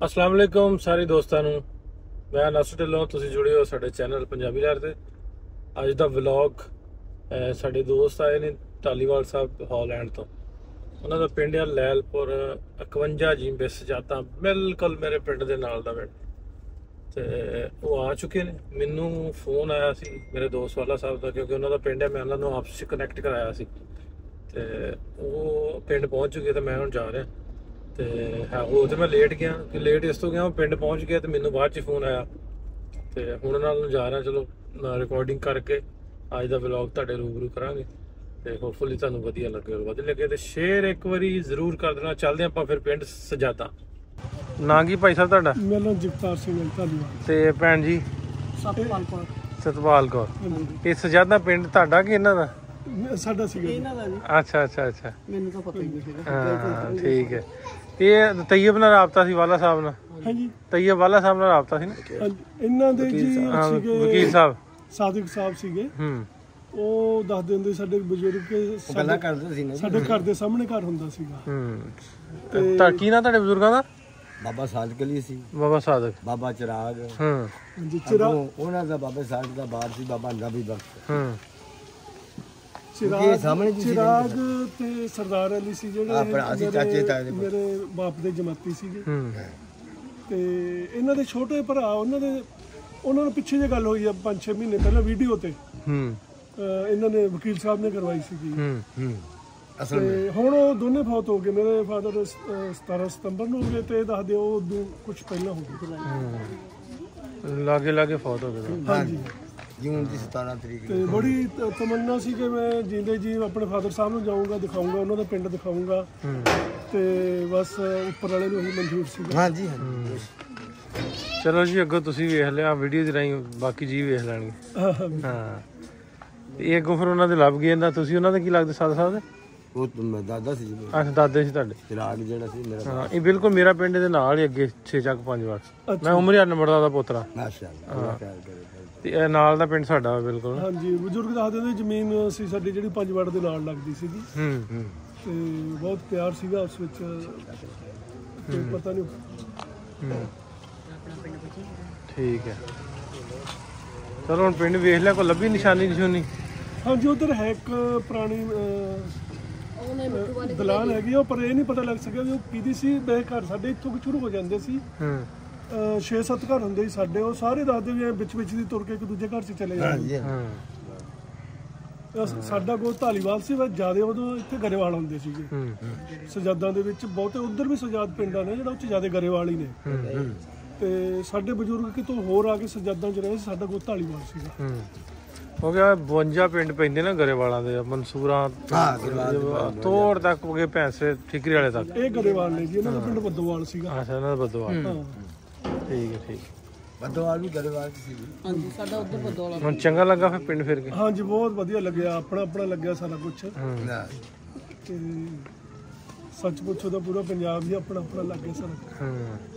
अस्सलाम वालेकुम सारे दोस्तों ਨੂੰ मैं नसर ढिल्लों तुसीं जुड़े हो साडे चैनल पंजाबी लहर ते अज दा व्लॉग साडे दोस्त आए ने ढालीवाल साहब हॉलैंड तो उन्हां दा पिंड है लैलपुर 51 जिम्बे सजादा बिल्कुल मेरे पिंड दे नाल दा पिंड ते वो आ चुके ने मैनू फोन आया सी मेरे दोस्त वाला साहब दा क्योंकि उन्हां दा पिंड है मैं उन्हां नूं आपस च कनैक्ट कराया सी ते वो पिंड पहुंच चुके ते मैं हुण जा रहा ਤੇ ਉਹ ਤੇ ਮੈਂ ਲੇਟ ਗਿਆ ਕਿ ਲੇਟ ਇਸ ਤੋਂ ਗਿਆ ਉਹ ਪਿੰਡ ਪਹੁੰਚ ਗਿਆ ਤੇ ਮੈਨੂੰ ਬਾਅਦ 'ਚ ਫੋਨ ਆਇਆ ਤੇ ਹੁਣ ਨਾਲ ਨੂੰ ਜਾ ਰਿਹਾ ਚਲੋ ਰਿਕਾਰਡਿੰਗ ਕਰਕੇ ਅੱਜ ਦਾ ਵਲੌਗ ਤੁਹਾਡੇ ਰੂਬਰੂ ਕਰਾਂਗੇ ਤੇ ਹੋਪਫੁਲੀ ਤੁਹਾਨੂੰ ਵਧੀਆ ਲੱਗੇ ਤੇ ਸ਼ੇਅਰ ਇੱਕ ਵਾਰੀ ਜ਼ਰੂਰ ਕਰ ਦੇਣਾ। ਚੱਲਦੇ ਆਪਾਂ ਫਿਰ ਪਿੰਡ ਸਜਾਦਾ। ਨਾਂ ਕੀ ਭਾਈ ਸਾਹਿਬ ਤੁਹਾਡਾ? ਮੇਰਾ ਨਾਮ ਜਗਤਾਰ ਸਿੰਘ ਧਾਲੀਵਾਲ ਤੇ ਭੈਣ ਜੀ ਸਤਪਾਲ ਕੌਰ। ਇਹ ਸਜਾਦਾ ਪਿੰਡ ਤੁਹਾਡਾ ਕਿ ਇਹਨਾਂ ਦਾ? ਸਾਡਾ ਸੀਗਾ ਇਹਨਾਂ ਦਾ ਜੀ। ਅੱਛਾ ਅੱਛਾ ਅੱਛਾ ਮੈਨੂੰ ਤਾਂ ਪਤਾ ਹੀ ਨਹੀਂ ਸੀਗਾ। ਹਾਂ ਠੀਕ ਹੈ। ਇਹ ਤੈਯਬ ਨਾਲ ਰਾਬਤਾ ਸੀ ਵਾਲਾ ਸਾਹਿਬ ਨਾਲ? ਹਾਂਜੀ ਤੈਯਬ ਵਾਲਾ ਸਾਹਿਬ ਨਾਲ ਰਾਬਤਾ ਸੀ ਨਾ ਇਹਨਾਂ ਦੇ ਜੀ ਸੀਗੇ ਵਕੀਲ ਸਾਹਿਬ ਸਾਦਿਕ ਸਾਹਿਬ ਸੀਗੇ। ਉਹ ਦੱਸਦੇ ਹੁੰਦੇ ਸਾਡੇ ਬਜ਼ੁਰਗ ਗੱਲਾਂ ਕਰਦੇ ਸੀ ਨਾ ਸਾਡੇ ਘਰ ਦੇ ਸਾਹਮਣੇ ਘਰ ਹੁੰਦਾ ਸੀਗਾ। ਤਾਂ ਕੀ ਨਾ ਤੁਹਾਡੇ ਬਜ਼ੁਰਗਾਂ ਦਾ? ਬਾਬਾ ਸਾਦਕ ਅਲੀ ਸੀ। ਬਾਬਾ ਸਾਦਕ ਬਾਬਾ ਚਿਰਾਗ ਹਾਂਜੀ ਚਿਰਾਗ ਉਹਨਾਂ ਦਾ ਬਾਬਾ ਸਾਦਕ ਦਾ ਬਾਪ ਸੀ ਬਾਬਾ ਨਬੀ ਬਖਸ਼ ਚਿਰਾਗ ਤੇ ਸਰਦਾਰ ਅਲੀ ਸੀ ਜਿਹੜੇ ਮੇਰੇ ਬਾਪ ਦੇ ਜਮਾਤੀ ਸੀਗੇ ਤੇ ਇਹਨਾਂ ਦੇ ਛੋਟੇ ਭਰਾ ਉਹਨਾਂ ਨੂੰ ਪਿੱਛੇ ਜੇ ਗੱਲ ਹੋਈ ਆ 5-6 ਮਹੀਨੇ ਪਹਿਲਾਂ ਵੀਡੀਓ ਤੇ ਇਹਨਾਂ ਨੇ ਵਕੀਲ ਸਾਹਿਬ ਨੇ ਕਰਵਾਈ ਸੀਗੀ ਤੇ ਹੁਣ ਉਹ ਦੋਨੇ ਫੌਤ ਹੋ ਗਏ। ਮੇਰੇ ਫਾਦਰ 17 ਸਤੰਬਰ ਨੂੰ ਹੋ ਗਏ ਤੇ ਦੱਸਦੇ ਉਹ ਕੁਝ ਪਹਿਲਾਂ ਹੋ ਗਏ ਲਾਗੇ ਫੌਤ ਹੋ ਗਏ। ਹਾਂਜੀ ਜੂਨ ਦੀ 17 ਤਰੀਕ ਤੇ ਬੜੀ ਤਮੰਨਾ ਸੀ ਕਿ ਮੈਂ ਜਿੰਦੇ ਜੀ ਆਪਣੇ ਫਾਦਰ ਸਾਹਿਬ ਨੂੰ ਜਾਊਂਗਾ ਦਿਖਾਊਂਗਾ ਉਹਨਾਂ ਦਾ ਪਿੰਡ ਦਿਖਾਊਂਗਾ ਤੇ ਬਸ ਉੱਪਰ ਵਾਲੇ ਨੂੰ ਹੀ ਮਨਜ਼ੂਰ ਸੀ। ਹਾਂਜੀ ਹਾਂਜੀ ਚਲੋ ਜੀ ਅੱਗੋਂ ਤੁਸੀਂ ਵੇਖ ਲਿਆ ਵੀਡੀਓ ਦੇ ਰਾਹੀਂ ਬਾਕੀ ਜੀ ਵੇਖ ਲੈਣਗੇ। ਹਾਂ ਇਹ ਅੱਗੋਂ ਫਿਰ ਉਹਨਾਂ ਦੇ ਲੱਭ ਗਏ ਨਾ ਤੁਸੀਂ ਉਹਨਾਂ ਦੇ ਕੀ ਲੱਗਦੇ ਸਾਦਾ ਸਾਹਿਬ ਦੇ? ਉਹ ਦਾਦਾ ਸੀ ਜੀ। ਅੱਛਾ ਦਾਦੇ ਸੀ ਤੁਹਾਡੇ? ਚਿਰਾਗ ਜਿਹੜਾ ਸੀ ਮੇਰਾ। ਹਾਂ ਇਹ ਬਿਲਕੁਲ ਮੇਰਾ ਪਿੰਡ ਦੇ ਨਾਲ ਹੀ ਅੱਗੇ 6 ਚੱਕ 5 ਵਾਰ ਮੈਂ ਉਮਰੀਆ ਨੰਬਰ ਦਾ ਪੋਤਰਾ। ਮਾਸ਼ਾਅੱਲਾ ਤੇ ਇਹ ਨਾਲ ਦਾ ਪਿੰਡ ਸਾਡਾ ਬਿਲਕੁਲ। ਹਾਂਜੀ ਬਜ਼ੁਰਗ ਦੱਸਦੇ ਨੇ ਜ਼ਮੀਨ ਸੀ ਸਾਡੀ ਜਿਹੜੀ 5 ਵਾਰ ਦੇ ਨਾਲ ਲੱਗਦੀ ਸੀਗੀ ਤੇ ਬਹੁਤ ਪਿਆਰ ਸੀਗਾ ਉਸ ਵਿੱਚ ਤੇ ਪਤਾ ਨਹੀਂ। ਠੀਕ ਹੈ ਚਲੋ ਹੁਣ ਪਿੰਡ ਵੇਖ ਲਿਆ ਕੋਈ ਲੱਭੀ ਨਿਸ਼ਾਨੀ? ਹਾਂਜੀ ਉਧਰ ਹੈ ਇੱਕ ਪੁਰਾਣੀ ਦਲਾਨ ਹੈਗੀ ਉਹ ਪਰ ਇਹ ਨਹੀਂ ਪਤਾ ਲੱਗ ਸਕਿਆ ਵੀ ਉਹ ਕਿਹਦੀ ਸੀ। ਬੇ ਘਰ ਸਾਡੇ ਇੱਥੋਂ ਸ਼ੁਰੂ ਹੋ ਜਾਂਦੇ ਸੀ 6-7 ਘਰ ਹੁੰਦੇ ਸੀ ਸਾਡੇ। ਉਹ ਸਾਰੇ ਦੱਸਦੇ ਵੀ ਵਿੱਚ ਦੀ ਤੁਰ ਕੇ ਇੱਕ ਦੂਜੇ ਘਰ 'ਚ ਚਲੇ ਜਾਂਦੇ। ਸਾਡਾ ਗੋ ਧਾਲੀਵਾਲ ਸੀ ਬਸ ਜਿਆਦਾ ਉਦੋਂ ਇੱਥੇ ਗਰੇਵਾਲ ਹੁੰਦੇ ਸੀਗੇ ਸਜਾਦਾਂ ਦੇ ਵਿੱਚ ਬਹੁਤੇ। ਉਧਰ ਵੀ ਸਜਾਦ ਪਿੰਡਾਂ ਨੇ ਜਿਹੜਾ ਉੱਥੇ ਜਿਆਦਾ ਗਰੇਵਾਲ ਹੀ ਨੇ ਤੇ ਸਾਡੇ ਬਜ਼ੁਰਗ ਕਿਤੋਂ ਹੋਰ ਆ ਕੇ ਸਜਾਦਾਂ 'ਚ ਰਹੇ ਸੀ। ਸਾਡਾ ਗੋ ਧਾਲੀਵਾਲ ਸੀਗਾ। ਹੋ ਗਿਆ 52 ਪਿੰਡ ਪੈਂਦੇ ਨਾ ਗਰੇਵਾਲਾਂ ਦੇ ਮਨਸੂਰਾਂ ਤੋੜ ਤੱਕ ਹੋ ਗਏ ਭੈਂਸੇ ਠਿਕਰੀ ਵਾਲੇ ਤੱਕ। ਇਹ ਗਰੇਵਾਲ ਨੇ ਜੀ ਇਹਨਾਂ ਦਾ ਪਿੰਡ ਬੱਦੋਵਾਲ ਸੀਗਾ। ਅੱਛਾ ਇਹਨਾਂ ਦਾ ਬੱਦੋਵਾਲ। ਠੀਕ ਹੈ ਠੀਕ ਬੱਦੋਵਾਲ ਵੀ ਗਰੇਵਾਲ ਸੀ। ਹਾਂਜੀ ਸਾਡਾ ਉਧਰ ਬੱਦੋਵਾਲ। ਹੁਣ ਚੰਗਾ ਲੱਗਾ ਫਿਰ ਪਿੰਡ ਫਿਰ ਕੇ? ਹਾਂਜੀ ਬਹੁਤ ਵਧੀਆ ਲੱਗਿਆ ਆਪਣਾ ਲੱਗਿਆ ਸਾਰਾ ਕੁਝ ਤੇ ਸੱਚ ਪੁੱਛੋ ਤਾਂ ਪੂਰਾ ਪੰਜਾਬ ਹੀ ਆਪਣਾ ਲੱਗਿਆ ਸਾਰਾ।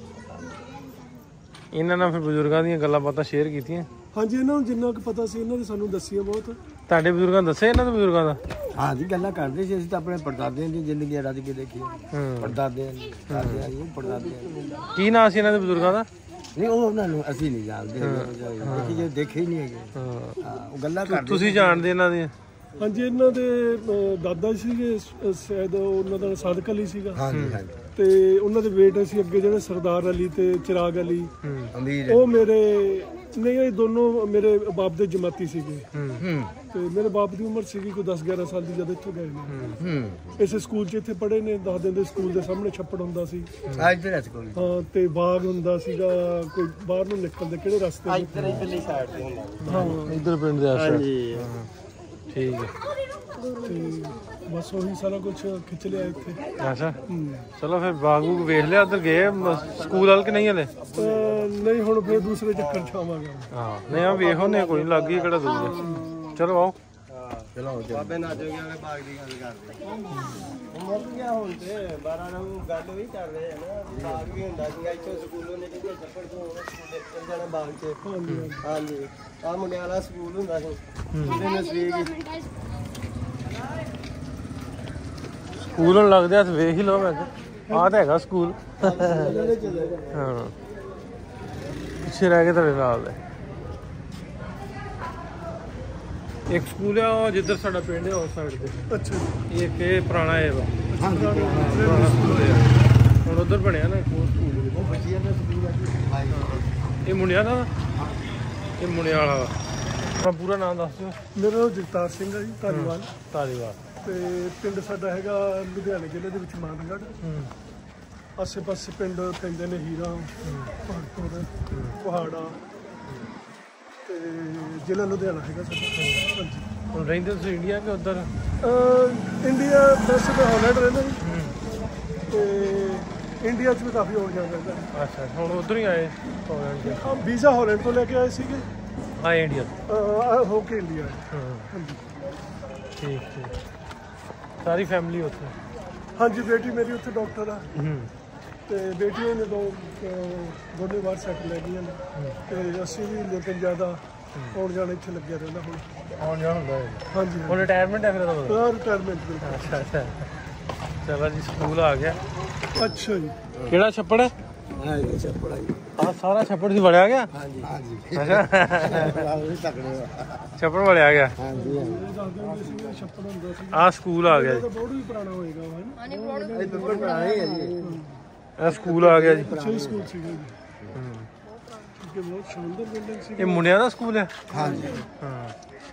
ਇਹਨਾਂ ਨਾਲ ਫਿਰ ਬਜ਼ੁਰਗਾਂ ਦੀਆਂ ਗੱਲਾਂ ਬਾਤਾਂ ਸ਼ੇਅਰ ਕੀਤੀਆਂ? ਹਾਂਜੀ ਇਹਨਾਂ ਨੂੰ ਜਿੰਨਾ ਕੁ ਪਤਾ ਸੀ ਇਹਨਾਂ ਨੇ ਸਾਨੂੰ ਦੱਸਿਆ ਬਹੁਤ। ਤੁਹਾਡੇ ਬਜ਼ੁਰਗਾਂ ਦੱਸਿਆ ਇਹਨਾਂ ਦੇ ਬਜ਼ੁਰਗਾਂ ਦਾ? ਹਾਂਜੀ ਗੱਲਾਂ ਕਰਦੇ ਸੀ ਅਸੀਂ ਤਾਂ ਆਪਣੇ ਪੜਦਾਦਿਆਂ ਦੀ ਜ਼ਿੰਦਗੀ ਰੱਜ ਕੇ ਦੇਖੀ ਪੜਦਾਦਿਆਂ ਦੀ ਪੜਦਾਦਿਆਂ। ਕੀ ਨਾਂ ਸੀ ਇਹਨਾਂ ਦੇ ਬਜ਼ੁਰਗਾਂ ਦਾ? ਨਹੀਂ ਉਹ ਉਹਨਾਂ ਨੂੰ ਅਸੀਂ ਨਹੀਂ ਜਾਣਦੇ ਦੇਖੇ ਹੀ ਨਹੀਂ ਹੈਗੇ। ਉਹ ਗੱਲਾਂ ਕਰਦੇ। ਤੁਸੀਂ ਜਾਣਦੇ ਇਹਨਾਂ ਦੀਆਂ? ਹਾਂਜੀ ਇਹਨਾਂ ਦੇ ਦਾਦਾ ਸੀਗੇ ਸ਼ਾਇਦ ਉਹਨਾਂ ਦਾ ਸਾਦਕ ਅਲੀ ਸੀਗਾ ਤੇ ਉਹਨਾਂ ਦੇ ਬੇਟੇ ਸੀ ਅੱਗੇ ਜਿਹੜੇ ਸਰਦਾਰ ਅਲੀ ਤੇ ਚਿਰਾਗ ਅਲੀ ਉਹ ਮੇਰੇ ਨਹੀਂ ਇਹ ਦੋਨੋਂ ਮੇਰੇ ਬਾਪ ਦੇ ਜਮਾਤੀ ਸੀਗੇ ਤੇ ਮੇਰੇ ਬਾਪ ਦੀ ਉਮਰ ਸੀਗੀ ਕੋਈ 10-11 ਸਾਲ ਦੀ ਜਦ ਇੱਥੋਂ ਗਏ ਨੇ। ਇਸੇ ਸਕੂਲ 'ਚ ਇੱਥੇ ਪੜ੍ਹੇ ਨੇ। ਦੱਸ ਦਿੰਦੇ ਸਕੂਲ ਦੇ ਸਾਹਮਣੇ ਛੱਪੜ ਹੁੰਦਾ ਸੀ ਹਾਂ ਤੇ ਬਾਗ ਹੁੰਦਾ ਸੀਗਾ ਕੋਈ ਬਾਹਰ ਨੂੰ ਨਿਕਲਦੇ ਕਿਹੜੇ ਰਸਤੇ ਹਾਂ ਇੱਧਰ ਪਿੰਡ ਦੇ। ਠੀਕ ਹੈ ਬਸ ਉਹੀ ਸਾਰਾ ਕੁਝ ਖਿੱਚ ਲਿਆ ਇੱਥੇ। ਅੱਛਾ ਚਲੋ ਫਿਰ ਬਾਗ ਬੂਗ ਵੇਖ ਲਿਆ? ਉੱਧਰ ਗਏ ਸਕੂਲ ਵਾਲ ਕਿ ਨਹੀਂ ਹਲੇ? ਨਹੀਂ ਹੁਣ ਫਿਰ ਦੂਸਰੇ ਚੱਕਰ 'ਚ ਆਵਾਂਗੇ। ਹਾਂ ਨਹੀਂ ਆ ਵੇਖੋ ਨੇ ਕੋਈ ਲੱਗ ਗਈ ਕਿਹੜਾ ਦੂਰ ਹੈ। ਚਲੋ ਆਓ ਚਲੋ ਬਾਬੇ ਨਾ ਜੋ ਗਿਆ ਬਾਗ ਦੀ ਗੱਲ ਕਰਦੇ ਮੁੱਕ ਗਿਆ ਹੁਣ ਤੇ 12 ਨੂੰ ਗੱਲ ਵੀ ਕਰ ਰਹੇ ਆ ਨਾ ਬਾਗ ਵੀ ਹੁੰਦਾ ਸੀ ਇੱਥੋਂ ਸਕੂਲੋਂ ਨਿਕਲ ਕੇ ਚੱਪੜ ਤੋਂ ਸਕੂਲ ਜਾਣਾ ਬਾਗ 'ਚ। ਹਾਂਜੀ ਆ ਮੁੰਡਿਆਂ ਵਾਲਾ ਸਕੂਲ ਹੁੰਦਾ ਸੀ ਜਿਹਦੇ ਨੇ ਸਕੂਲ ਲੱਗਦੇ ਹੱਥ ਵੇਖ ਹੀ ਲਓ ਮੈਂ ਆਹ ਤਾਂ ਹੈਗਾ ਸਕੂਲ। ਹਾਂ ਪਿੱਛੇ ਰਹਿ ਕੇ ਤੁਹਾਡੇ ਨਾਲ ਹੈ ਇੱਕ ਸਕੂਲ ਆ ਉਹ ਜਿੱਧਰ ਸਾਡਾ ਪਿੰਡ ਹੈ ਉਸ ਸਾਈਡ ਤੇ। ਅੱਛਾ ਇੱਕ ਇਹ ਪੁਰਾਣਾ ਹੈ ਵਾ ਹੁਣ ਉਧਰ ਬਣਿਆ ਨਾ ਸਕੂਲ। ਇਹ ਮੁੰਡਿਆਂ ਦਾ ਇਹ ਮੁੰਡਿਆਂ ਵਾਲਾ ਵਾ। ਪੂਰਾ ਨਾਮ ਦੱਸ ਦਿਓ। ਮੇਰਾ ਨਾਮ ਜਗਤਾਰ ਸਿੰਘ ਹੈ ਜੀ, ਧਾਰੀਵਾਲ। ਧਾਰੀਵਾਲ ਤੇ ਪਿੰਡ ਸਾਡਾ ਹੈਗਾ ਲੁਧਿਆਣੇ ਜ਼ਿਲ੍ਹੇ ਦੇ ਵਿੱਚ ਮਾਨਗੜ੍ਹ। ਆਸੇ ਪਾਸੇ ਪਿੰਡ ਪੈਂਦੇ ਨੇ ਹੀਰਾ, ਭਾਗਪੁਰ, ਪਹਾੜਾ ਤੇ ਜ਼ਿਲ੍ਹਾ ਲੁਧਿਆਣਾ ਹੈਗਾ ਸਾਡਾ। ਹਾਂਜੀ ਹੁਣ ਰਹਿੰਦੇ ਤੁਸੀਂ ਇੰਡੀਆ ਕਿ ਉੱਧਰ? ਇੰਡੀਆ ਵੈਸੇ ਤਾਂ ਹਾਲੈਂਡ ਰਹਿੰਦਾ ਜੀ ਤੇ ਇੰਡੀਆ 'ਚ ਵੀ ਕਾਫੀ ਹੋ ਜਾਂਦਾ ਰਹਿੰਦਾ। ਅੱਛਾ ਹੁਣ ਉੱਧਰ ਹੀ ਆਏ ਹਾਲੈਂਡ 'ਚ? ਹਾਂ ਵੀਜ਼ਾ ਹਾਲੈਂਡ ਤੋਂ ਲੈ ਕੇ ਆਏ ਸੀਗੇ। ਹਾਂ ਇੰਡੀਆ ਹੋ ਕੇ ਇੰਡੀਆ। ਹਾਂਜੀ ਠੀਕ ਠੀਕ। ਸਾਰੀ ਫੈਮਿਲੀ ਉੱਥੇ? ਹਾਂਜੀ ਬੇਟੀ ਮੇਰੀ ਉੱਥੇ ਡਾਕਟਰ ਆ ਤੇ ਬੇਟੀਆਂ ਨੇ ਦੋਨੇ ਬਾਹਰ ਸੈਟਲ ਲੈ ਗਈਆਂ ਨੇ ਤੇ ਅਸੀਂ ਵੀ ਲੇਕਿਨ ਜ਼ਿਆਦਾ ਆਉਣ ਜਾਣ ਇੱਥੇ ਲੱਗਿਆ ਰਹਿੰਦਾ। ਹੁਣ ਆਉਣ ਜਾਣ ਹੁੰਦਾ ਹੈ? ਹਾਂਜੀ ਹੁਣ ਰਿਟਾਇਰਮੈਂਟ ਹੈ ਫਿਰ? ਰਿਟਾਇਰਮੈਂਟ। ਅੱਛਾ ਅੱਛਾ ਚਲੋ ਜੀ ਸਕੂਲ ਆ ਗਿਆ। ਅੱਛਾ ਜੀ ਕਿਹੜਾ ਛੱਪੜ ਹੈ? ਛੱਪੜ ਆ ਜੀ। ਆਹ ਸਾਰਾ ਛੱਪੜ ਸੀ ਵੜਿਆ ਗਿਆ? ਹਾਂਜੀ ਹਾਂਜੀ ਛੱਪੜ ਵੜਿਆ ਗਿਆ। ਹਾਂਜੀ ਛੱਪੜ ਹੁੰਦਾ ਸੀ। ਆਹ ਸਕੂਲ ਆ ਗਿਆ ਜੀ। ਬੋਰਡ ਵੀ ਪੁਰਾਣਾ ਹੋਏਗਾ ਇਹ ਸਕੂਲ ਆ ਗਿਆ ਜੀ। ਅੱਛਾ ਸਕੂਲ ਸੀਗਾ ਜੀ। ਬਹੁਤ ਸ਼ਾਨਦਾਰ ਬਿਲਡਿੰਗ ਸੀ। ਇਹ ਮੁੰਡਿਆਂ ਦਾ ਸਕੂਲ ਹੈ? ਹਾਂਜੀ ਹਾਂ।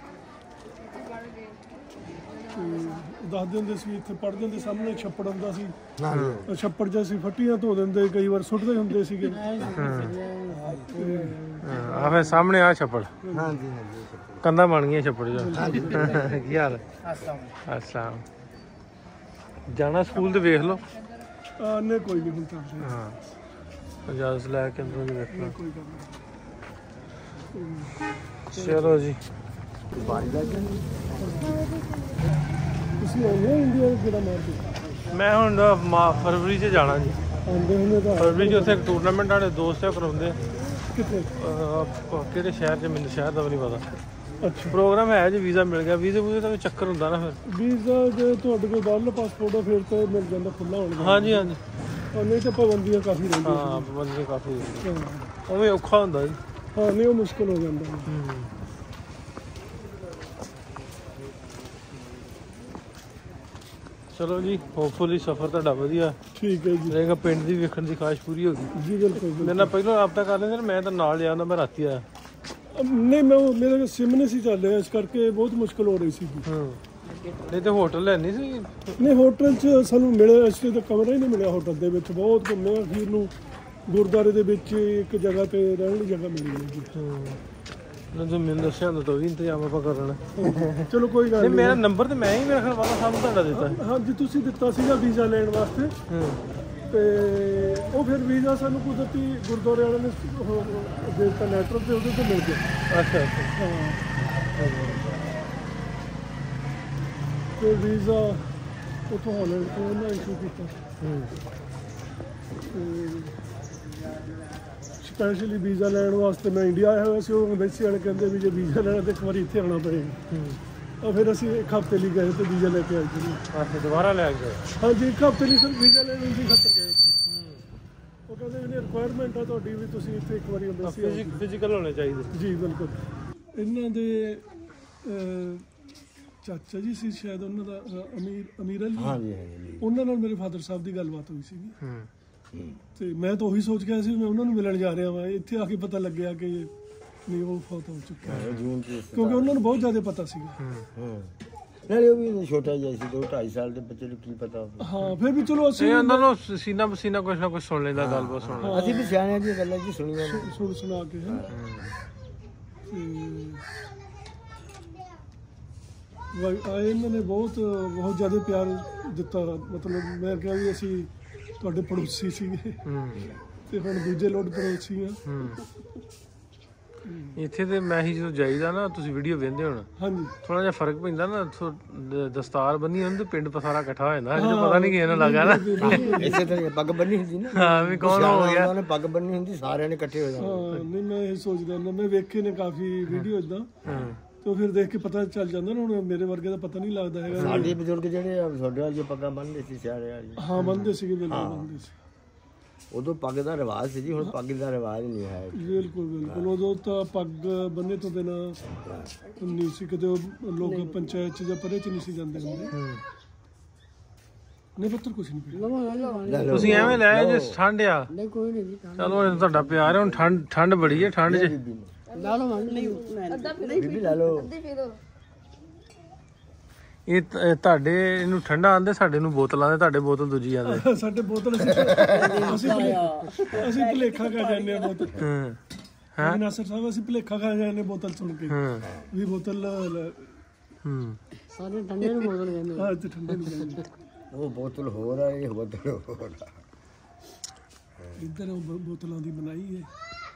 ਦੱਸਦੇ ਹੁੰਦੇ ਸੀ ਇੱਥੇ ਪੜ੍ਹਦੇ ਹੁੰਦੇ ਸਾਹਮਣੇ ਛੱਪੜ ਹੁੰਦਾ ਸੀ। ਛੱਪੜ 'ਚ ਅਸੀਂ ਫੱਟੀਆਂ ਧੋ ਦਿੰਦੇ, ਕਈ ਵਾਰ ਸੁੱਟਦੇ ਹੁੰਦੇ ਸੀਗੇ। ਆ ਫਿਰ ਸਾਹਮਣੇ ਆ ਛੱਪੜ। ਹਾਂਜੀ ਕੰਧਾਂ ਬਣ ਗਈਆਂ ਛੱਪੜ 'ਚ। ਕੀ ਹਾਲ ਹੈ? ਅਸਲਾਮ। ਜਾਣਾ ਸਕੂਲ ਤੇ ਵੇਖ ਲਓ। ਨਹੀਂ ਕੋਈ ਨਹੀਂ ਹੁਣ ਤਾਂ। ਹਾਂ ਇਜਾਜ਼ਤ ਲੈ ਕੇ ਅੰਦਰੋਂ ਦੀ ਵੇਖਣਾ। ਕੋਈ ਗੱਲ ਨਹੀਂ। ਚਲੋ ਜੀ। ਤੁਸੀਂ ਆਉਂਦੇ ਹੋ ਇੰਡੀਆ ਕਿਹੜਾ ਮਾਰਦੇ? ਮੈਂ ਹੁਣ ਫਰਵਰੀ 'ਚ ਜਾਣਾ ਜੀ। ਆਉਂਦੇ ਹੁੰਦੇ ਤਾਂ ਫਰਵਰੀ 'ਚ ਉੱਥੇ ਇੱਕ ਟੂਰਨਾਮੈਂਟ ਵਾਲੇ ਦੋਸਤ ਆ ਕਰਾਉਂਦੇ। ਕਿੱਥੇ? ਕਿਹੜੇ ਸ਼ਹਿਰ 'ਚ? ਮੈਨੂੰ ਸ਼ਹਿਰ ਦਾ ਵੀ ਨਹੀਂ ਪਤਾ। ਅੱਛਾ ਪ੍ਰੋਗਰਾਮ ਹੈ ਜੀ। ਵੀਜ਼ਾ ਮਿਲ ਗਿਆ। ਵੀਜ਼ੇ ਵੂਜ਼ੇ ਦਾ ਵੀ ਚੱਕਰ ਹੁੰਦਾ ਨਾ ਫਿਰ। ਵੀਜ਼ਾ ਜੇ ਤੁਹਾਡੇ ਕੋਲ ਬਾਹਰਲਾ ਪਾਸਪੋਰਟ ਆ ਫਿਰ ਤਾਂ ਮਿਲ ਜਾਂਦਾ ਖੁੱਲ੍ਹਾ ਹੋਣ ਦਾ। ਹਾਂਜੀ ਹਾਂਜੀ। ਨਹੀਂ ਤਾਂ ਪਾਬੰਦੀਆਂ ਕਾਫੀ ਰਹਿੰਦੀਆਂ। ਹਾਂ ਪਾਬੰਦੀਆਂ ਕਾਫੀ। ਉਵੇਂ ਔਖਾ ਹੁੰਦਾ ਜੀ। ਹਾਂ ਨਹੀਂ ਉਹ ਮੁਸ਼ਕਿਲ ਹੋ ਜਾਂਦਾ। ਚਲੋ ਜੀ ਹੋਪਫੁਲੀ ਸਫ਼ਰ ਤੁਹਾਡਾ ਵਧੀਆ। ਠੀਕ ਹੈ ਜੀ। ਰਹੇਗਾ। ਪਿੰਡ ਦੀ ਵੇਖਣ ਦੀ ਖਾਸ਼ ਪੂਰੀ ਹੋ ਗਈ ਜੀ ਬਿਲਕੁਲ। ਮੇਰੇ ਨਾਲ ਪਹਿਲਾਂ ਰਾਬਤਾ ਕਰ ਲੈਂਦੇ ਮੈਂ ਤਾਂ ਨਾਲ ਲਿਆ ਹੁੰਦਾ। ਮੈਂ ਰਾਤੀ ਆਇਆ। ਨਹੀਂ ਮੈਂ ਮੇਰਾ ਸਿਮ ਨਹੀਂ ਸੀ ਚੱਲ ਰਿਹਾ ਇਸ ਕਰਕੇ ਬਹੁਤ ਮੁਸ਼ਕਿਲ ਹੋ ਰਹੀ ਸੀ। ਨਹੀਂ ਤੇ ਹੋਟਲ ਹੈ ਨਹੀਂ ਸੀ? ਨਹੀਂ ਹੋਟਲ 'ਚ ਸਾਨੂੰ ਮਿਲਿਆ ਇਸ ਤਾਂ ਕਮਰਾ ਹੀ ਨਹੀਂ ਮਿਲਿਆ ਹੋਟਲ ਦੇ ਵਿੱਚ। ਬਹੁਤ ਘੁੰਮੇ ਅਖੀਰ ਨੂੰ ਗੁਰਦੁਆਰੇ ਦੇ ਵਿੱਚ ਇੱਕ ਜਗ੍ਹਾ ਤੇ ਰਹਿਣ ਦੀ ਜਗ੍ਹਾ ਮਿਲੀ ਹੈ ਜੀ। ਜੋ ਮੈਨੂੰ ਦੱਸਿਆ ਹੁੰਦਾ ਤਾਂ ਉਹ ਵੀ ਇੰਤਜ਼ਾਮ ਆਪਾਂ ਕਰ ਲੈਣਾ। ਚਲੋ ਕੋਈ ਗੱਲ ਨਹੀਂ। ਮੇਰਾ ਨੰਬਰ ਤੇ ਮੈਂ ਹੀ ਮੇਰਾ ਖਿਆਲ ਵਾਲਾ ਸਾਨੂੰ ਤੁਹਾਡਾ ਦਿੱਤਾ। ਹਾਂਜੀ ਤੁਸੀਂ ਦਿੱਤਾ ਸੀਗਾ ਵੀਜ਼ਾ ਲੈਣ ਵਾਸਤੇ ਤੇ ਉਹ ਫਿਰ ਵੀਜ਼ਾ ਸਾਨੂੰ ਕੁਦਰਤੀ ਗੁਰਦੁਆਰੇ ਵਾਲਿਆਂ ਨੇ ਦਿੱਤਾ ਲੈਟਰ ਤੇ ਉਹਦੇ ਤੋਂ ਮਿਲ ਗਿਆ। ਅੱਛਾ ਅੱਛਾ। ਹਾਂ ਤੇ ਵੀਜ਼ਾ ਉੱਥੋਂ ਹਾਲੈਂਡ ਤੋਂ ਉਹਨਾਂ ਇਸ਼ੂ ਕੀਤਾ। ਸਪੈਸ਼ਲੀ ਵੀਜ਼ਾ ਲੈਣ ਵਾਸਤੇ ਮੈਂ ਇੰਡੀਆ ਆਇਆ ਹੋਇਆ ਸੀ। ਉਹ ਐਮਬੈਸੀ ਵਾਲੇ ਕਹਿੰਦੇ ਵੀ ਜੇ ਵੀਜ਼ਾ ਲੈਣਾ ਤਾਂ ਇੱਕ ਵਾਰੀ ਇੱਥੇ ਆਉਣਾ ਪਏਗਾ। ਫਿਰ ਅਸੀਂ ਇੱਕ ਹਫ਼ਤੇ ਲਈ ਗਏ ਤੇ ਵੀਜ਼ਾ ਲੈ ਕੇ ਆਏ ਸੀ। ਅੱਛਾ ਦੁਬਾਰਾ ਲੈ ਗਏ? ਹਾਂਜੀ ਇੱਕ ਹਫ਼ਤੇ ਲਈ ਸਰ ਵੀਜ਼ਾ ਲੈਣ ਦੀ ਖਾਤਰ ਗਏ ਸੀ। ਉਹ ਕਹਿੰਦੇ ਵੀ ਰਿਕੁਆਇਰਮੈਂਟ ਆ ਤੁਹਾਡੀ ਵੀ ਤੁਸੀਂ ਇੱਥੇ ਇੱਕ ਵਾਰੀ ਐਮਬੈਸੀ ਫਿਜ਼ੀਕਲ ਹੋਣੇ ਚਾਹੀਦੇ। ਜੀ ਬਿਲਕੁਲ। ਇਹਨਾਂ ਦੇ ਚਾਚਾ ਜੀ ਸੀ ਸ਼ਾਇਦ ਉਹਨਾਂ ਦਾ ਅਮੀਰ ਅਲੀ। ਹਾਂਜੀ ਉਹਨਾਂ ਨਾਲ ਮੇਰੇ ਫਾਦਰ ਸਾਹਿਬ ਦੀ ਗੱਲਬਾਤ ਹੋਈ ਸੀਗੀ ਤੇ ਮੈਂ ਤਾਂ ਉਹੀ ਸੋਚ ਗਿਆ ਸੀ ਮੈਂ ਉਹਨਾਂ ਨੂੰ ਮਿਲਣ ਜਾ ਰਿਹਾ ਵਾਂ। ਇੱਥੇ ਆ ਕੇ ਪਤਾ ਲੱਗਿਆ ਕਿ ਨਹੀਂ ਉਹ ਫੌਤ ਹੋ ਚੁੱਕਾ ਹੈ ਕਿਉਂਕਿ ਉਹਨਾਂ ਨੂੰ ਬਹੁਤ ਜ਼ਿਆਦਾ ਪਤਾ ਸੀਗਾ। ਨਾਲੇ ਉਹ ਵੀ ਛੋਟਾ ਜਿਹਾ ਸੀ 2-2.5 ਸਾਲ ਦੇ ਬੱਚੇ ਨੂੰ ਕੀ ਪਤਾ। ਹਾਂ ਫਿਰ ਵੀ ਚਲੋ ਅਸੀਂ ਉਹਨਾਂ ਨੂੰ ਸੀਨਾ ਪਸੀਨਾ ਕੁਛ ਨਾ ਕੁਛ ਸੁਣ ਲੈਂਦਾ ਗੱਲਬਾਤ ਸੁਣ ਲੈਂਦਾ। ਅਸੀਂ ਵੀ ਸਿਆਣਿਆਂ ਦੀਆਂ ਗੱਲਾਂ ਜੀ ਸੁਣੀਆਂ ਸੁਣਾ ਕੇ ਇਹਨਾਂ ਨੇ ਬਹੁਤ ਜ਼ਿਆਦਾ ਪਿਆਰ ਦਿੱਤਾ। ਮਤਲਬ ਮੈਂ ਕਿਹਾ ਵੀ ਅਸੀਂ ਤੁਹਾਡੇ ਪੜੋਸੀ ਸੀਗੇ ਤੇ ਹੁਣ ਦੂਜੇ ਲੋਟ ਪੜੋਸੀ ਆ। ਇੱਥੇ ਤੇ ਮੈਂ ਹੀ ਜਦੋਂ ਜਾਈਦਾ ਨਾ ਤੁਸੀਂ ਵੀਡੀਓ ਵੇਖਦੇ ਹੋਣ। ਹਾਂਜੀ ਥੋੜਾ ਜਿਹਾ ਫਰਕ ਪੈਂਦਾ ਨਾ। ਦਸਤਾਰ ਬੰਨੀ ਹੁੰਦੀ ਪਿੰਡ ਸਾਰਾ ਇਕੱਠਾ ਹੋ ਜਾਂਦਾ। ਪਤਾ ਨਹੀਂ ਕਿਹਨੂੰ ਲੱਗਾ ਨਾ ਇਸੇ ਤਰ੍ਹਾਂ ਪੱਗ ਬੰਨੀ ਹੁੰਦੀ ਨਾ। ਹਾਂ ਵੀ ਕੌਣ ਹੋ ਗਿਆ ਉਹਨੇ ਪੱਗ ਬੰਨੀ ਹੁੰਦੀ ਸਾਰਿਆਂ ਨੇ ਇਕੱਠੇ ਹੋ ਜਾਣਾ। ਨਹੀਂ ਮੈਂ ਇਹ ਸੋਚਦਾ ਮੈਂ ਵੇਖੇ ਨੇ ਕਾਫੀ ਵੀਡੀਓ ਇਦਾਂ ਤੇ ਫਿਰ ਦੇਖ ਕੇ ਪਤਾ ਚੱਲ ਜਾਂਦਾ ਨਾ, ਹੁਣ ਮੇਰੇ ਵਰਗੇ ਦਾ ਪਤਾ ਨਹੀਂ ਲੱਗਦਾ ਹੈਗਾ। ਸਾਡੇ ਬਜ਼ੁਰਗ ਜਿਹੜੇ ਆ ਤੁਹਾਡੇ ਵਾਲੇ ਪੱਗਾਂ ਬੰਨ੍ਹਦੇ ਸੀ ਸਿਆਣੇ ਵਾਲੀ। ਹਾਂ ਬੰਨਦੇ ਸੀਗੇ, ਬਿਲਕੁਲ ਬੰਨਦੇ ਸੀ। ਉਦੋਂ ਪੱਗ ਦਾ ਰਿਵਾਜ ਸੀ ਜੀ, ਹੁਣ ਪੱਗ ਦਾ ਰਿਵਾਜ ਨਹੀਂ ਹੈ। ਬਿਲਕੁਲ ਬਿਲਕੁਲ, ਉਦੋਂ ਤਾਂ ਪੱਗ ਬੰਨੇ ਤੋਂ ਬਿਨਾਂ ਨਹੀਂ ਸੀ ਕਿਤੇ, ਉਹ ਲੋਕ ਪੰਚਾਇਤ ਚ ਜਾਂ ਪਰੇ ਚ ਨਹੀਂ ਸੀ ਜਾਂਦੇ ਹੁੰਦੇ। ਨਹੀਂ ਪੁੱਤਰ ਕੁਛ ਨਹੀਂ ਪੀਣਾ ਤੁਸੀਂ ਐਵੇਂ ਲੈ ਜੇ ਠੰਡ ਆ। ਨਹੀਂ ਕੋਈ ਨਹੀਂ ਚਲੋ ਇਹ ਤੁਹਾਡਾ ਪਿਆਰ ਹੈ। ਹੁਣ ਠੰਡ ਬੜੀ ਹੈ, ਠੰਡ 'ਚ ਲਾ ਲਓ ਨਹੀਂ ਬੀਬੀ ਲੈ ਲਓ। ਇਹ ਤੁਹਾਡੇ ਇਹਨੂੰ ਠੰਡਾ ਆਂਦੇ, ਸਾਡੇ ਨੂੰ ਬੋਤਲ ਆਂਦੇ, ਤੁਹਾਡੇ ਬੋਤਲ ਦੂਜੀ ਆਂਦੇ। ਸਾਡੇ ਬੋਤਲ ਅਸੀਂ ਭੁਲੇਖਾ ਖਾ ਜਾਂਦੇ ਆ ਬੋਤਲ। ਹਾਂ ਨਾਸਰ ਸਾਹਿਬ, ਅਸੀਂ ਭੁਲੇਖਾ ਖਾ ਜਾਂਦੇ ਬੋਤਲ ਸੁਣ ਕੇ ਵੀ ਬੋਤਲ। ਸਾਰੇ ਠੰਡੇ ਨੂੰ ਬੋਤਲ ਕਹਿੰਦੇ। ਹਾਂ ਤੇ ਠੰਡੇ ਨੂੰ ਕਹਿੰਦੇ। ਉਹ ਬੋਤਲ ਹੋਰ ਆ, ਇਹ ਬੋਤਲ ਹੋਰ ਆ। ਇੱਧਰ ਉਹ ਬੋਤਲਾਂ ਦੀ ਬਣਾਈ ਹੈ।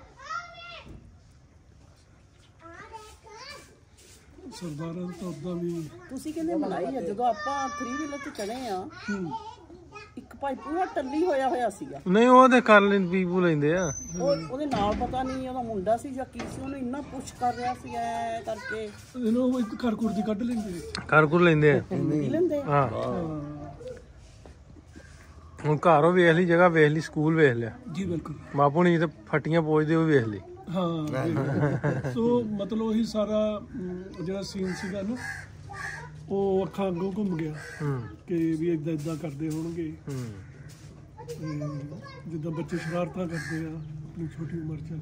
ਸਰਦਾਰਾਂ ਤਾਂ ਉਦਾਂ ਵੀ ਤੁਸੀਂ ਕਹਿੰਦੇ ਬਣਾਈ ਆ। ਜਦੋਂ ਆਪਾਂ 3 ਵੀਲਰ ਤੇ ਚੜੇ ਆ, ਇੱਕ ਭਾਈ ਪੂਰਾ ਟੱਲੀ ਹੋਇਆ ਸੀਗਾ। ਨਹੀਂ ਉਹ ਤੇ ਕਰ ਲੈਂ ਪੀਪੂ ਲੈਂਦੇ ਆ। ਉਹਦੇ ਨਾਲ ਪਤਾ ਨਹੀਂ ਉਹਦਾ ਮੁੰਡਾ ਸੀ ਜਾਂ ਕੀ ਸੀ, ਉਹਨੂੰ ਇੰਨਾ ਪੁਸ਼ ਕਰ ਰਿਹਾ ਸੀ ਐ ਕਰਕੇ। ਇਹਨੂੰ ਇੱਕ ਘਰ ਘੁਰ ਦੀ ਕੱਢ ਲੈਂਦੇ, ਕਰ ਕੁਰ ਲੈਂਦੇ ਆ। ਪੀ ਲੈਂਦੇ ਆ। ਹਾਂ ਹੁਣ ਘਰੋਂ ਵੇਖ ਲਈ, ਜਗ੍ਹਾ ਵੇਖ ਲਈ, ਸਕੂਲ ਵੇਖ ਲਿਆ ਜੀ ਬਿਲਕੁਲ। ਬਾਪੂ ਨਹੀਂ ਤੇ ਫੱਟੀਆਂ ਪੋਚਦੇ ਉਹ ਵੇਖ ਲਈ। ਹਾਂ ਸੋ ਮਤਲਬ ਉਹੀ ਸਾਰਾ ਜਿਹੜਾ ਸੀਨ ਸੀਗਾ ਨਾ, ਉਹ ਅੱਖਾਂ ਅੱਗੋਂ ਘੁੰਮ ਗਿਆ ਕਿ ਵੀ ਇਦਾਂ ਇਦਾਂ ਕਰਦੇ ਹੋਣਗੇ। ਜਿੱਦਾਂ ਬੱਚੇ ਸ਼ਰਾਰਤਾਂ ਕਰਦੇ ਆ ਆਪਣੀ ਛੋਟੀ ਉਮਰ 'ਚ,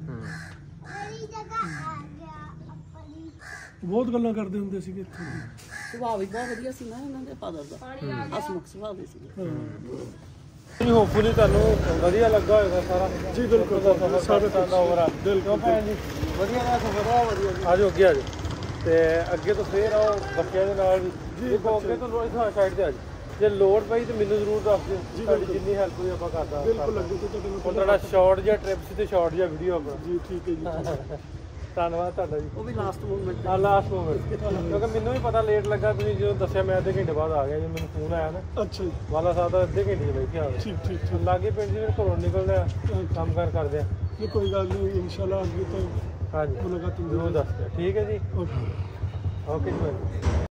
ਬਹੁਤ ਗੱਲਾਂ ਕਰਦੇ ਹੁੰਦੇ ਸੀਗੇ ਇੱਥੇ। ਸੁਭਾਅ ਵੀ ਬਹੁਤ ਵਧੀਆ ਸੀ ਨਾ ਉਹਨਾਂ ਦੇ ਫਾਦਰ ਦਾ, ਹਸਮੁਖ ਸੁਭਾਅ ਦੇ ਸੀ। ਜੀ ਹੋਪਫੁਲੀ ਤੁਹਾਨੂੰ ਵਧੀਆ ਲੱਗਾ ਹੋਵੇਗਾ ਸਾਰਾ। ਜੀ ਬਿਲਕੁਲ, ਸਾਡੇ ਤਾਂ ਓਵਰਆਲ ਬਿਲਕੁਲ ਭੈਣ ਜੀ ਵਧੀਆ ਦਾ ਸਫਰ ਬਹੁਤ ਵਧੀਆ। ਆਜੋ ਅੱਗੇ ਆਜੋ, ਤੇ ਅੱਗੇ ਤੋਂ ਫੇਰ ਆਓ ਬੱਚਿਆਂ ਦੇ ਨਾਲ ਵੀ। ਦੇਖੋ ਅੱਗੇ ਤੋਂ ਇੱਥੋਂ ਸਾਈਡ ਤੇ ਆਜੋ, ਜੇ ਲੋੜ ਪਈ ਤੇ ਮੈਨੂੰ ਜ਼ਰੂਰ ਦੱਸ ਦਿਓ, ਤੁਹਾਡੀ ਜਿੰਨੀ ਹੈਲਪ ਹੋਈ ਆਪਾਂ ਕਰਦਾ। ਬਿਲਕੁਲ ਅੱਗੇ ਤੋਂ ਤੁਹਾਡੇ ਹੁਣ ਤੁਹਾਡਾ ਸ਼ਾਰਟ ਜਿਹਾ ਟ੍ਰਿਪ ਸੀ ਤੇ ਸ਼ਾਰਟ ਜਿਹਾ ਵੀਡੀਓ ਆਪਣਾ। ਜੀ ਠੀਕ ਹੈ ਜੀ। ਧੰਨਵਾਦ ਤੁਹਾਡਾ ਜੀ। ਉਹ ਵੀ ਲਾਸਟ ਮੂਵਮੈਂਟ। ਹਾਂ ਲਾਸਟ ਮੂਮੈਂਟ, ਕਿਉਂਕਿ ਮੈਨੂੰ ਵੀ ਪਤਾ ਲੇਟ ਲੱਗਾ। ਤੁਸੀਂ ਜਦੋਂ ਦੱਸਿਆ ਮੈਂ ਅੱਧੇ ਘੰਟੇ ਬਾਅਦ ਆ ਗਿਆ, ਜਦੋਂ ਮੈਨੂੰ ਫੋਨ ਆਇਆ ਨਾ ਅੱਛਾ ਜੀ, ਵਾਲਾ ਸਾਹਿਬ ਦਾ ਅੱਧੇ ਘੰਟੇ 'ਚ ਬੈਠੇ ਆ ਗਏ। ਠੀਕ ਠੀਕ ਠੀਕ। ਲਾਗੇ ਪਿੰਡ ਜੀ ਘਰੋਂ ਨਿਕਲਦੇ ਆ, ਕੰਮ ਕਾਰ ਕਰਦੇ ਆ। ਨਹੀਂ ਕੋਈ ਗੱਲ ਨਹੀਂ, ਇਨਸ਼ਾਅੱਲਾ ਅੱਗੇ ਤੋਂ ਹਾਂਜੀ ਮੁਲਾਕਾਤ ਜ਼ਰੂਰ ਦੱਸ ਦਿਓ। ਠੀਕ ਹੈ ਜੀ, ਓਕੇ। ਓਕੇ ਜੀ।